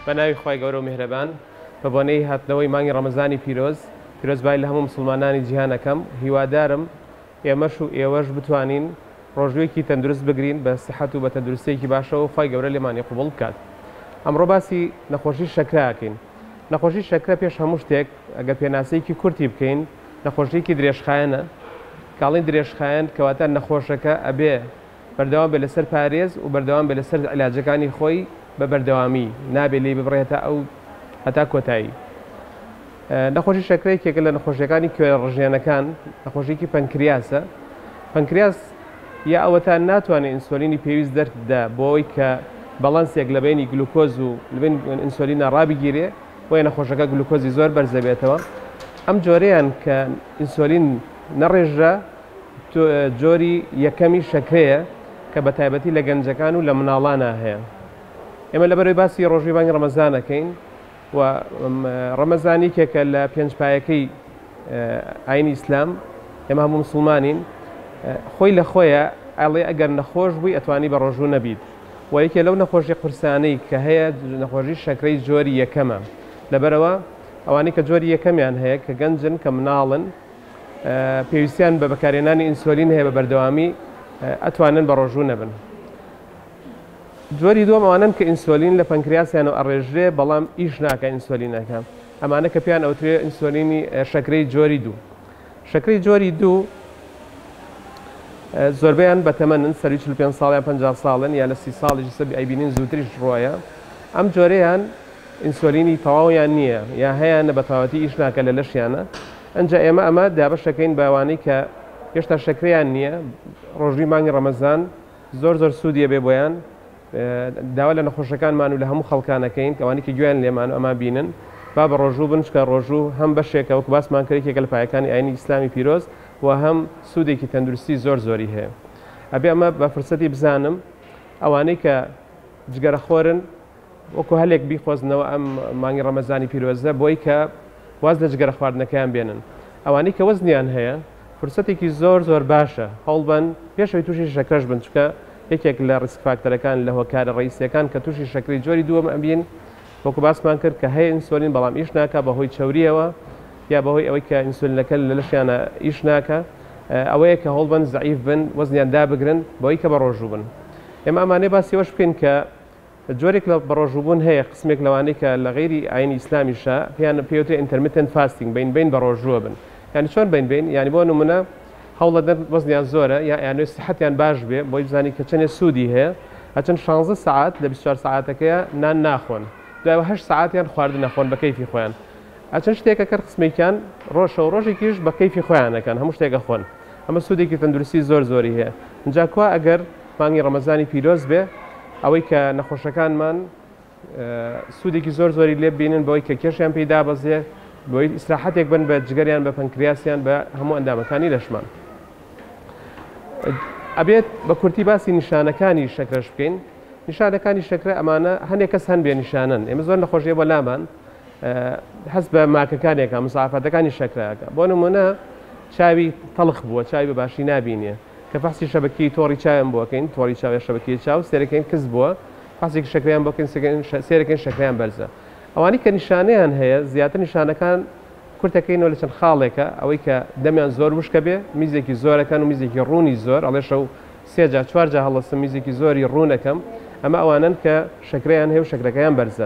بەناوی خی گەورە و میهرەبان بە بۆنەی هاتنەوەی مانگی ڕەمەزانی پیرۆزبای لە هەموو مسلمانانی جیهانەکەم هیوادارم ئێمەش و ئێوەش بتوانین ڕۆژوێکی تەندروست بگرین بە سەحەت و بە تەندروستێکی باشەوە خی گەورە لێمانی قوبڵ بکات. ئەمڕۆ باسی نەخۆشی شەکراکەین. نەخۆشی شەکرە پێش هەموو شتێک ئەگەر پێناسەیەکی کورتی بکەین نەخۆشیەکی درێژخایەنە. کاڵین درێژخایەن کەواتە نەخۆشەکە ئەبێ بەردەوام بێ لەسەر پارێز و بەردەوام بێ لەسەر عیلاجەکانی خۆی بە بەردەوامی نابێ لێ ببڕێتە ئەو هەتا کۆتایی. نەخۆشی شەکرەیەکێکە لە نەخۆشیەکانی کوێرە ڕژێنەکان نەخۆشیێکی پەنکریاسە. پەنکریاس یا ئەوەتان ناتوانێت ئینسۆلینی پێویست دەرکدا بۆی کە بەڵانسێک لە بینی گلوکۆز و لەبین ئینسۆلینە ڕابگیرێ بۆیە نەخۆشەکە گلوکۆزی زۆر بەرزەبێتەوە. ئەم جۆرەیان کە ئینسۆلین نەڕێژرا جۆری یەکەمی شەکرەیە کە بە تایبەتی لە گەنجەکان و لە مناڵانە هەیە. ئێمە لەبەرەوەی باسی ڕۆژی بانگی ڕەمەزانەکەین و ڕەمەزانێکێکە لە پێنجپایەکەی ئاینی ئیسلام ئێمە هەموو مسلمانین خۆی لە خۆیە ئەڵێ ئەگەر نەخۆش بووی ئەتوانی بە ڕۆژوو نەبیت و یەکێ لەو نەخۆشی قورسانەی کە هەیە نەخۆشی شەکرەی جۆری یەکەمە. لەبەرەوە ئەوانەی کە جۆری یەکەمیان هەیە کە گەنجن کە مناڵن پێویستیان بە بەکارهێنانی ئینسۆلین هەیە بە بەردەوامی ئەتوانن بە ڕۆژوو نەبن. جۆری دووەم ئەوانن کە ئینسۆلین لە پەنکریاسیان و ئەڕێژرێ بەڵام ئیش ناکە ئینسۆلینەکە. ئەمانە کە پێیان ئەوترێ ئینسۆلینی شەکرەی جۆری دوو. شەکرەی جۆری دوو زۆربیان بەتەمەنن سەری 45 ساڵیان 50 ساڵن یا لە 30 ساڵیش سەبی ئەیبینین زووتریش ڕۆیە. ئەم جۆرەیان ئینسۆلینی تەواویان نییە یا هەیەە بە تەواوەتی ئیش ناکە لە لەشیانە. ئەنجا ئەمە دابەشەکەین باوانەی کە هێشتا شەکرەیان نییە ڕۆژی مانگی ڕەمەزان زۆر سوودیە بێ بۆیان داوا لە نەخۆشەکانمان و لە هەموو خەڵکانەکەین کەوانی کە گوێیان لێمان و ئەما بینن با بە ڕۆژوو بن چکە ڕۆژوو هەم بەشێکە وەک باسمان کردێکێکە لە پایەکانی ئاینی ئیسلامی پیرۆز و هەم سوودێکی تەندروستی زۆری هەیە. ئەبێ ئەمە بە فرسەتی بزانم ئەوانەی کە جگەرەخۆرن وەکو هەلێک بیخۆزنەوە ئەم مانگی ڕەمەزانی پیرۆزە بۆی کە واز لە جگەرە خواردنەکەیان بێنن. ئەوانەی کە وەزنیان هەیە فرسەتێکی زۆر باشە هەڵبن پێشەوەی تووشی شەکرەش بن چکە یەکێک لە ڕیسک فاکتەرەکان لە هۆکارە ڕئیسیەکان کە تووشی شەکری جۆری دووەم ئەبین وەکو باسمان کرد کە هەیە ئینسۆلین بەڵام ئیش ناکە بەهۆی چەوریەوە یا بەهۆی ئەوەی کە ئینسۆلینەکە لە لەشیانە ئیش ناکە ئەوەیە کە هەڵبن زعیف بن وەزنیان دابگرن بەوەی کە بە ڕۆژوو بن. ئێمە ئەمانەی باسی ئەوەش بکەین کە جۆرێک لە بەڕۆژووبوون هەیە قسمێک لەوانەی کە لە غیری ئاینی ئیسلامیشە پێوتێ ئینتەرمیتەنت فاستینگ بین بە ڕۆژووە بن. یعنی چۆن بین یعنی بۆ نمونە هەوڵەدەن وەزنیان زۆرە یانوێ سەحەتیان باش بێ بۆی بزانی کە چەندێ سوودی هەیە ئەچەند 16 ساعت لە 24 ساعتەکەیە نان ناخۆن دوای 8 ساعتیان خواردن نەخۆن بە کەیفی خۆیان ئەچەند شتێکە کە قسمێکیان ڕۆژە و ڕۆژێکیش بە کەیفی خۆیانەکەن هەموو شتێکە خۆن. ئەمە سوودێکی تەندروستی زۆری هەیە. اینجا کوا ئەگەر مانگی ڕەمەزانی پیرۆز بێ ئەوەی کە نەخۆشەکانمان سوودێکی زۆری لێ بینن بەوەی کە کێشیان پێدا بەزێ بۆی ئیسراحەتێک بن بە جگەریان بە پەنکریاسیان بە هەموو ئەندامەکانی لەشمان. ئەبێت بە کورتی باسی نیشانەکانی شەکرەش بکەین. نیشانەکانی شەکرە ئەمانە هەندێک کەس هەن بێ نیشانن. ئێمە زۆر نەخۆشیە بۆ لامان هەست بە ماکەکانێکە مسافەتەکانی شەکرەکە. بۆ نمونە چاوی تەڵخ بووە چاوی بە باشی نابینێ کە فەحسی شەبەکەی تۆڕی چاویان بۆکەین تۆڕی چاوی شەبەکەی چاو سێرەکەین کەس بووە فەحسێکی شەکرەیان بۆکەین سێرەکەین شەکرەیان بەرزە. ئەوانی کە نیشانەیان هەیە زیاتر نیشانەکان کورتەکەینەوە لە چەند خاڵێکە ئەوەی کە دەمیان زۆر وشکە بێ میزێکی زۆرەکان و میزێکی ڕوونی زۆر ئەڵێ شەو 3-4 هەڵەستم میزێکی زۆری ڕوونەکەم ئەمە ئەوانن کە شەکرەیان هەیە و شەکرەکەیان بەرزە.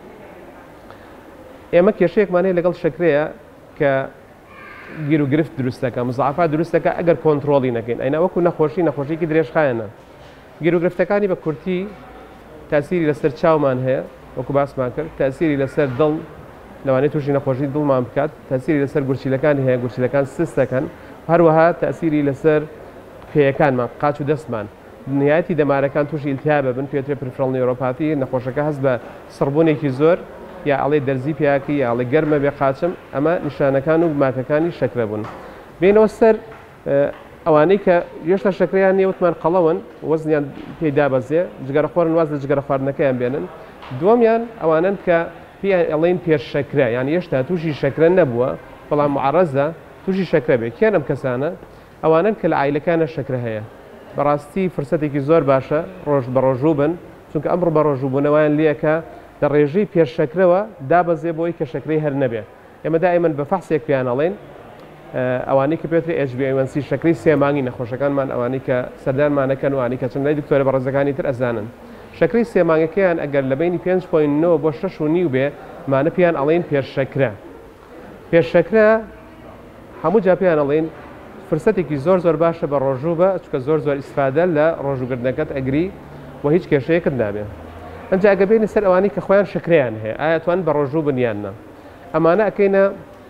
ئێمە کێشەیەکمان هەیە لەگەڵ شەکرەیە کە گیر و گرفت دروستەکە مزعفات دروستەکە ئەگەر کۆنتترۆلی نەکەین ئەینا وەکو نەخۆشیەکی درێژخایەنە. گیر و گرفتەکانی بە کورتی تاسیری لەسەر چاومان هەیە وەکو باسمان کرد تاسیری لەسەر دڵ لەوانەیە تووشی نەخۆشی دڵمان بکات تاسیری لەسەر گورچیلەکانی هەیە گورچیلەکان سستەکەن هەروەها تاسیری لەسەر پێیەکانمان قاچ و دەستمان نهایەتی دەمارەکان تووشی ئیلتیابە بن پێوترێ پرفرەڵ نێۆپاتی نەخۆشەکە هەست بە سڕبوونێکی زۆر یا ئەڵێ دەرزی پیاکی یا ئەڵێ گەرمە بێ قاچم ئەمە نیشانەکان و ماکەکانی شەکرە بوون. بێنەوە سەر ئەوانەی کە هێشتا شەکرەیان نیە وتمان قەڵەون وەزنیان پێدا بەزێ جگەرەخۆرن واز لە جگەرە خواردنەکەیان بێنن. دووەمیان ئەوانن کە ئەڵێن پێش شەکرە یعنی هێشتا تووشی شەکرە نەبووە بەڵام معرەزە تووشی شەکرە بێ کێن ئەم کەسانە ئەوانن کە لە عیلەکانە شەکرە هەیە. بەڕاستی فرسەتێکی زۆر باشە ڕۆژ بە ڕۆژوو بن چونکە ئەمڕۆ بە ڕۆژوو بوونەوەیان لێکە لە ڕێژەی پێششەکرەوە دابەزێ بۆی کە شەکرەی هەر نەبێ. ئێمە دائیمەن بە فەحسێک پێیان ئەڵێن ئەوانەی کە پێوتری HbA1c شەکرەی 3 مانگی نەخۆشەکانمان ئەوانەی کە سەردانمانەکەن وانی کە چەند لای دکتۆرە بە ڕێزەکانی تر ئەزانن. شەکرەی 3 مانگەکەیان ئەگەر لە بینی 5.9 بۆ 6.5 بێ مانە پێیان ئەڵێن پێششەکرە. پێششەکرە هەموو جا پێیان ئەڵێن فرسەتێکی زۆر باشە بە ڕۆژوو بە چکە زۆر ئیسفادە لە ڕۆژوگردنەکەت ئەگری و هیچ کێشەیەکت نابێ. ئەنج ئەگە بینی سەر ئەوانەی کە خۆیان شکریان هەیە ئایا توان بە ڕۆژوو بنیاننا ئەمانە ئەەکەینە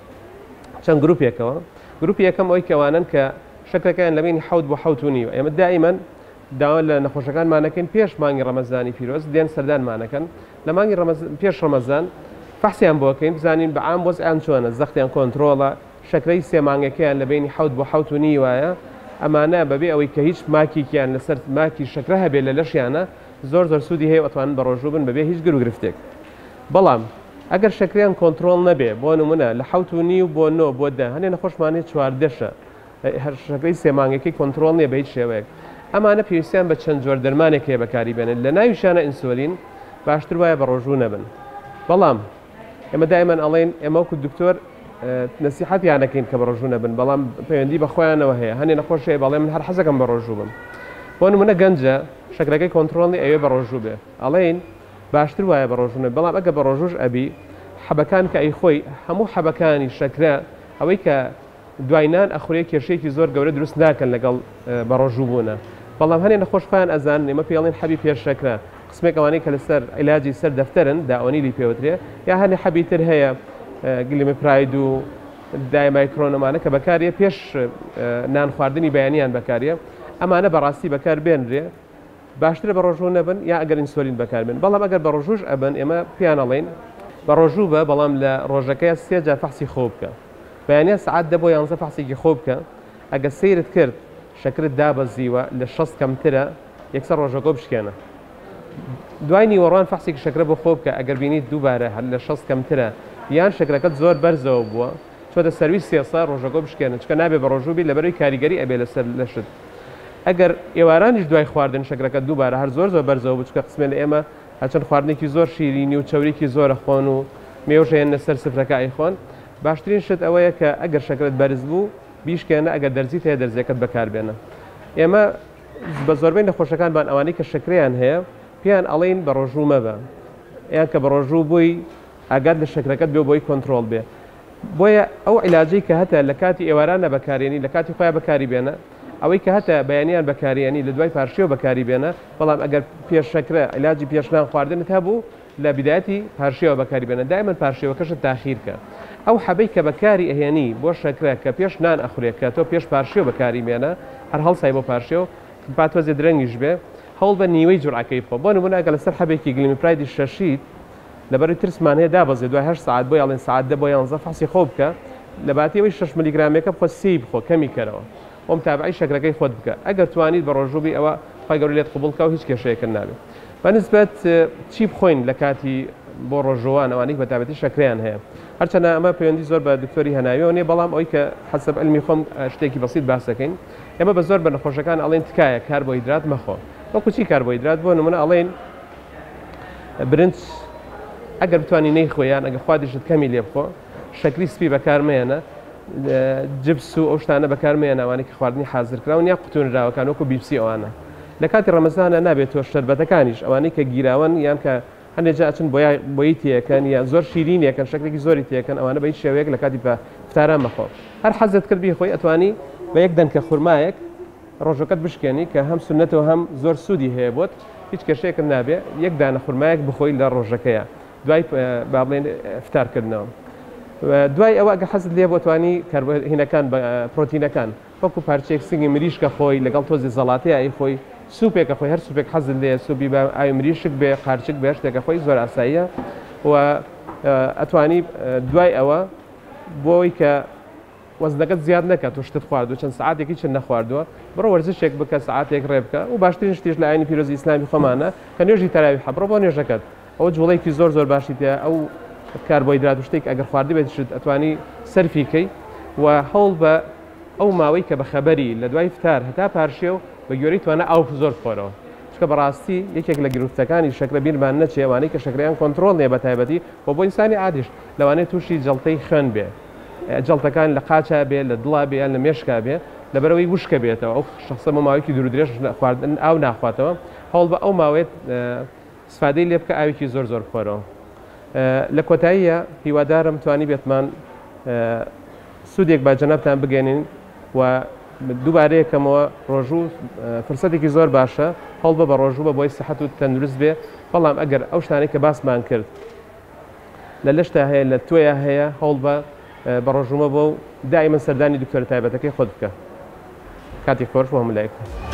چەند گروپێکەوە. گروپی یەکەم ئەوەی کەوانن کە شەکرەکەیان لە بینی 7 بۆ 7.5 ئێمە دائیمەن داوا لە نەخۆشەکانمانەکەین پێش مانگی ڕەمەزانی پیرۆز دێن سەردانمانەکەن لە مانگی پێش ڕەمەزان فەحسیان بۆکەین بزانین بە عام وەزعیان چۆنە زەختیان کۆنترۆڵە شەکرەی 3 مانگەکەیان لە بینی 7 بۆ 7.5 وایە ئەمانە بەبێ ئەوەی کە هیچ ماکییان لەسەر ماکی شەکرە هەبێت لە لەشیانە زۆر سوودی هەیە ئەتوانن بە ڕۆژوو بن بەبێ هیچ گرفتێک. بەڵام ئەگەر شەکریان کۆنتترۆل نەبێ بۆ نمونە لە 7.5 بۆ 9 بۆ 10 هەنێ نەخۆشمانێت 4دەشە هەر شەکرەی 3 مانگەکەی کۆنتترۆل نیە بە هیچ شێوەیەک. ئەمانە پێویستیان بە چەند جۆر دەرمانێک هەیە بەکاری بێنن لە ناویشانە ئینسۆلین باشتر وایە بە ڕۆژوو نەبن. بەڵام ئێمە دائیمەن ئەڵێن ئێمە وەکو دکتۆر نەسیحەتیان نەکەین کە بە ڕۆژوو نەبن بەڵام پەیوەندی بە خۆیانەوە هەیە هەنێ نەخۆشەیە بەڵێ من هەر حەزەکەم بە ڕۆژوو بم. بۆ نمونە گەنجە شەکرەکەی کۆنتترۆڵی ئەوێ بە ڕۆژوو بێ ئەڵێن باشتر وایە بە ڕۆژوو نەبێ بەڵام ئەگە بە ڕۆژوش ئەبی حەبەکان کە ئەی خۆی هەموو حەبەکانی شەکرە ئەوەی کە دوایینان ئەخورێ کێشەیەکی زۆر گەورە دروست ناکەن لەگەڵ بە ڕۆژوو بوونە. بەڵام هەنێ نەخۆشخوایان ئەزان ئێمە پێڵێن حەبی پێششەکرە قسمێک ئەوانەی کە لەسەر عیلاجی سەر دەفتەرن داوەنی لی پێوترێ یا هەنێ حەبی تر هەیە گلیمپراید و دایمایکرۆنەمانە کە بەکارێ پێش نان خواردنی بەیانیان بەکارێ ئەمانە بەڕاستی بەکار بێنرێ باشترە بە ڕۆژوو نەبن یا ئەگەر ئینسۆلین بەکاربێن. بەڵام ئەگەر بە ڕۆژوش ئەبن ئێمە پیانەڵێن بە ڕۆژوو بە بەڵام لە ڕۆژەکەی 3 جار فەحسی خۆ بکە بەیانە سعات 10 بۆ 11 فەحسێکی خۆ بکە ئەگە سەیرت کرد شەکرت دابەزیوە لە 6 کەمترە یەکسەر ڕۆژەکۆ بشکێنە. دوای نیوەڕوان فەحسێکی شەکرە بۆ خۆ بکە ئەگەر بینیت دووبارە هەر لە 6 کەمترە یان شەکرەکەت زۆر بەرزەوە بووە چۆتە سەرویس سێسا ڕۆژەکۆ بشکێنە چکە نابێ بە ڕۆژووبی لەبەرەوەی کاریگەری ئەبێ لەسەر لەشت. ئەگەر ئێوارانیش دوای خواردن شەکرەکە دووبارە هەر زۆر بەرزەوە بچکە قسمێ لە ئێمە هەچەند خواردنێکی زۆر شیرینی و چاوریکی زۆرە خۆن و مێوژەیەن لەسەر سفرەکە ئەیخۆن باشترین شت ئەوەیە کە ئەگەر شەکرت بەرز بوو بیشکێنە ئەگەر دەرزیت هەیە دەرزەکەت بەکاربێنە. ئێمە بە زۆربەی نەخۆشەکانمان ئەوانەی کە شەکرەیان هەیە پێیان ئەڵێن بە ڕۆژوو مەبە یان کە بە ڕۆژوو بووی ئەگەر لە شەکرەکەت بێ بۆی کۆنتترۆل بێ. بۆیە ئەو عیلاجەی کە هەتە لە کاتی ئێوارانە بەکارێنی لە کاتی خۆیان بەکاری بێنە ئەوەی کە هەتە بەیانیان بەکارێنی لە دوای پارشیەوە بەکاری بێنە بەڵام ئەگەر پێش شەکرە عیلاجی پێشنان خواردنت هەبوو لە بیدایەتی پارشیەوە بەکاری بێنە دائیمەن پارشیەوەکەشت تاخیرکە. ئەو حەبەی کە بەکاری ئەهێنی بۆ شەکرە کە پێش نان ئەخورێت کە تۆ پێش پارشیەوە بەکاری بێنە هەر هەڵسای بۆ پارشیەوە پاتۆزێ درەنگیش بێ هەوڵ بە نیوەی جورعەکەی بخۆ. بۆ نمونە ئەگەر لەسەر حەبێکی گلیمپرایدی شەشیت لەبەری ترسمان هەیە دابەزێ دوای 8 ساعت بۆ یاڵێن ساعت 10 بۆ 11 فەحسی خۆ بکە لە باتیەوەی 6 میلیگرامێکە بخۆ 30 بخۆ کەمی کەرەوە ئەم تابعی شەکرەکەی خۆت بکە ئەگەر توانیت بە ڕۆژووبی ئەوە خی گەورە لێت قبول بکە و هیچ کێشەیەکە نابێت. بەنسبەت چی بخۆین لە کاتی بۆ ڕۆژەوان ئەوانەی بە تابەتی شەکرەیان هەیە هەرچەندە ئەمە پەیوەندی زۆر بە دکتۆری هەناویەوە نیە بەڵام ئەوەی کە حەسەب علمی خۆم شتێکی بەسیط باسەکەین ئێمە بە زۆر بە نەخۆشەکان ئەڵێن تکایە کاربۆهیدرات مەخۆ وەکو چی کاربۆهیدرات بۆ نمونە ئەڵێن برنج ئەگەر بتوانی نەیخۆیان ئەگە خوادیشت کەمی لێ بخۆ شەکری سپی بەکارمێنە جبس و ئەو شتانە بەکارمێنە ئەوانەی کە خواردنی حازرکراون یا قوتونراوەکان وەکو بیپسی ئەوانە لە کاتی ڕەمەزانە نابێت تۆ شەربەتەکانیش ئەوانەی کە گیراون یان کە هەندێک جا ئەچن بۆیی تێەکەن یا زۆر شیرینیەکەن شەکلێکی زۆری تێەکەن ئەوانە بە هیچ شێوەیەک لە کاتی فتاران مەخۆ هەر حەزت کردی خۆی ئەتوانی بە یەک دەنکە خورمایەک ڕۆژەکەت بشکێنی کە هەم سونەتەوە هەم زۆر سوودی هەیە بۆت هیچ کێشەیەکم نابێ یەک دانە خورمایەک بخۆی لە ڕۆژەکەیە دوای با بڵێن فتارکردنەوە. دوای ئەوە ئەگە حەزت لێ بۆتوانی هینەکان پرۆتینەکان وەکو پارچێک سنگی مریشکە خۆی لەگەڵ تۆزی زەڵاتەیە ئەی خۆی سوپێکە خۆی هەر سوپێک حەزت لێ سوبی بە ئاوی مریشک بێ قارچک بێ شتێکە خۆی زۆر ئاساییە و ئەتوانی دوای ئەوە بۆی کە وەزنەکەت زیاد نەکات و شتت خواردو چەند سعاتێکی چەند نەخواردووە بڕۆ وەرزشێک بکە سعاتێک ڕێ بکە و باشترین شتیش لە ئاینی پیرۆزی ئیسلامی خۆمانە کە نوێژی تەراوی حەبڕۆ بۆ نوێژەکەت ئەوە جوڵەیەکی زۆر باشی تێ ئەو کاربۆهیدرات و شتێک ئەگەر خواردی بێت شت ئەتوانی سەرفیکەی و هەوڵ بە ئەو ماوەی کە بە خەبەری لە دوای فتار هەتا پارشێ و بە گوێرەی توانە ئاو زۆر بخۆرەوە کە بەڕاستی یەکێک لە گرفتەکانی شەکرە بیرمان نەچێوانەی کە شەکریان کۆنتترۆل نیە بە تایبەتی بۆ بۆ ئینسانی عادیش لەوانەیە تووشی جەڵتەی خوێن بێ جەڵتەکان لە قاچا بێ لە دڵا بێ لە مێشکا بێ لەبەرەوەی وشکە بێتەوە ئەو شخصە ماوەیەکی دوورودرێژ خواردن ئاو ناخواتەوە هەوڵ بە ئەو ماوێت سفادەی لێ بکە ئاوێکی زۆر زۆر بخۆرەوە لە کۆتاییە هیوادارم توانی بێتمان سوودێک با جەنابتان بگەێنین و دووبارەیەکەمەوە ڕۆژوو فرسەتێکی زۆر باشە هەڵ بە ڕۆژوو بە بۆی سەحەت و تەندروست بێ بەڵام ئەگەر ئەو شتانەی کە باسمان کرد لە لەشتا هەیە لە توێە هەیە هەڵ بە ڕۆژومە بۆ و دائیمەن سەردانی دکتۆر تایبەتەکەی خۆت بکە کاتی خۆش بۆ هەمولایەک